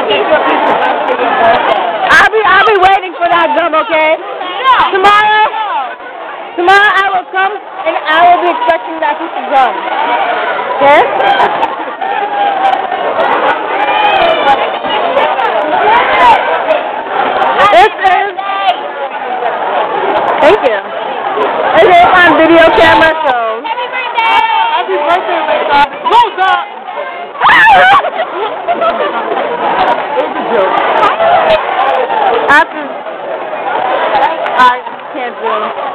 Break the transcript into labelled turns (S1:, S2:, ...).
S1: I'll be waiting for that gum, okay? Tomorrow I will come and I will be expecting that piece of gum. Okay? Thank you. It is on video camera, so.
S2: Happy birthday!
S3: Happy birthday, Lisa. Close up! It was a joke.
S1: I can't do it.